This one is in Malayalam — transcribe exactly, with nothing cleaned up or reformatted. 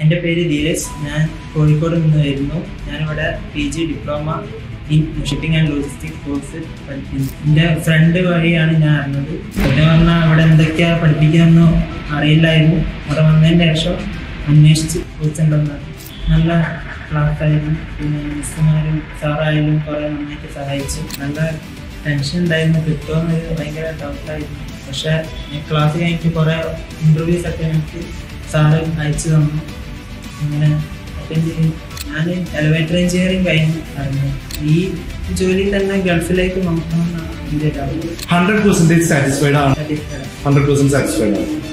എൻ്റെ പേര് ധീരജ്. ഞാൻ കോഴിക്കോട് നിന്ന് വരുന്നു. ഞാനിവിടെ P G diploma in shipping and logistics course പഠിക്കുന്നു. എൻ്റെ ഫ്രണ്ട് വഴിയാണ് ഞാൻ അറിഞ്ഞത്. സത്യം പറഞ്ഞാൽ അവിടെ എന്തൊക്കെയാണ് പഠിപ്പിക്കുന്നതെന്ന് അറിയില്ലായിരുന്നു. അവിടെ വന്നതിന് ശേഷം അന്വേഷിച്ച് കോഴ്സുണ്ടെന്ന് നല്ല ക്ലാസ്സായിരുന്നു. പിന്നെ മിസ്സുമാരും സാറായാലും കുറേ നന്നായിട്ട് സഹായിച്ചു. നല്ല ടെൻഷൻ ഉണ്ടായിരുന്നു, കിട്ടുമെന്ന് ഭയങ്കര ഡൗട്ടായിരുന്നു. പക്ഷേ ക്ലാസ് കഴിഞ്ഞിട്ട് കുറേ ഇൻ്റർവ്യൂസ് ഒക്കെ എനിക്ക് സാറ് അയച്ചു തന്നു. അങ്ങനെ അറ്റൻഡ് ചെയ്തു. ഞാൻ എലവേറ്റർ എഞ്ചിനീയറിംഗ് കഴിഞ്ഞു അറിഞ്ഞു. ഈ ജോലി തന്നെ ഗൾഫിലേക്ക് നോക്കണമെന്നാണ് എൻ്റെ ഒരു ഹൺഡ്രഡ് പെർസെൻറ്റേജ് സാറ്റിസ്ഫൈഡ് ആണ്. സാറ്റിസ്ഫൈഡ് ഹൺഡ്രഡ് പെർസെൻറ്റ് സാറ്റിസ്ഫൈഡ് ആണ്.